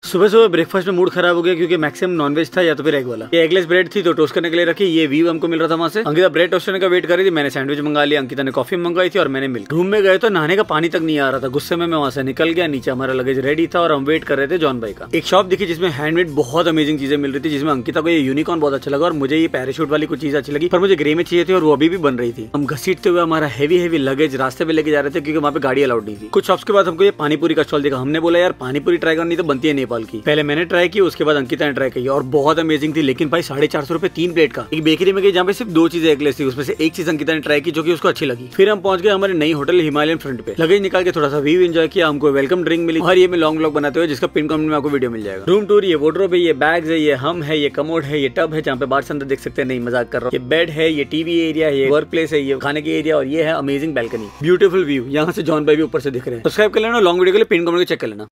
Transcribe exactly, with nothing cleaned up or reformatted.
सुबह सुबह ब्रेकफास्ट में मूड खराब हो गया क्योंकि मैक्सिमम नॉनवेज था या तो फिर एग वाला। ये एगलेस ब्रेड थी तो टोस्ट करने के लिए रखी। ये व्यू हमको मिल रहा था वहां से। अंकिता ब्रेड टोस्ट करने का वेट कर रही थी, मैंने सैंडविच मंगा लिया, अंकिता ने कॉफी मंगाई थी और मैंने मिल्क। रूम में गए तो नहाने का पानी तक नहीं आ रहा था। गुस्से में मैं वहां से निकल गया। नीचे हमारा लगेज रेडी था और हम वेट कर रहे थे जॉन भाई का। एक शॉप दिखी जिसमें हैंडमेड बहुत अमेजिंग चीजें मिल रही थी, जिसमें अंकिता को ये यूनिकॉर्न बहुत अच्छा लगा और मुझे ये पैराशूट वाली कुछ चीज अच्छी लगी, पर मुझे ग्रे में चाहिए थी और वो अभी भी बन रही थी। हम घसीटते हुए हमारा हैवी हैवी लगेज रास्ते पे लेके जा रहे थे क्योंकि वहाँ पे गाड़ी अलाउड नहीं थी। कुछ शॉप्स के बाद हमको ये पानीपुरी का स्टॉल देखा। हमने बोला यार पानीपुरी ट्राई करनी तो बनती है नेपाल की। पहले मैंने ट्राई की, उसके बाद अंकिता ने ट्राई की और बहुत अमेजिंग थी। लेकिन भाई साढ़े चार सौ रुपए तीन प्लेट का। एक बेकरी में गई जहाँ पे सिर्फ दो चीजें एगलेस थी, उसमें से एक चीज अंकिता ने ट्राई की जो कि उसको अच्छी लगी। फिर हम पहुंच गए हमारे नई होटल हिमालयन फ्रंट पे। लगेज निकाल के थोड़ा सा व्यू एंजॉय किया। हमको वेलकम ड्रिंक मिली और ये मैं लॉन्ग व्लॉग बनाते हुए जिसका पिन कमेंट में आपको वीडियो मिल जाएगा। रूम टूर, ये वार्डरोब है, ये बैग्स है, ये हम है, ये कमोड है, ये टब है जहाँ पे बाहर से अंदर देख सकते हैं। नहीं मजाक कर रहा हूँ। ये बेड है, ये टीवी एरिया है, ये वर्क प्लेस है, ये खाने की एरिया और ये है अमेजिंग बैल्कनी। ब्यूटीफुल व्यू, यहाँ से जॉन भाई भी ऊपर से दिख रहे हैं। सब्सक्राइब कर लेना, लॉन्ग वीडियो के लिए पिन कमेंट चेक कर लेना।